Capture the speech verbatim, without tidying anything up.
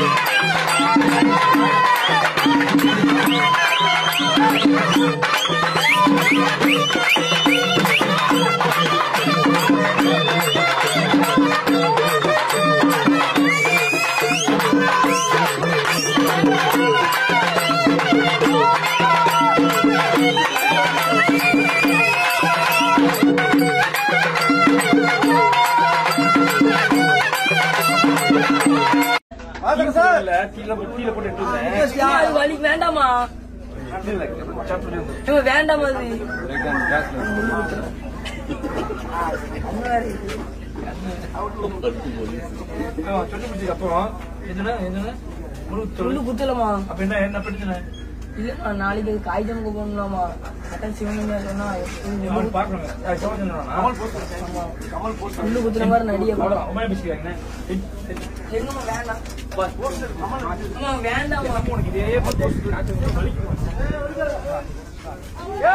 வேண்டாமா வேண்டாம் அப்புறம் குத்தலமா அப்ப என்ன என்ன பிரச்சனை இல்ல நாளைக்கு காய்ச்சல் போகணும்லாமா அட்டன் சிவன் சொன்னா குத்துற மாதிரி நடிக வேண்டாம் வேண்டாம்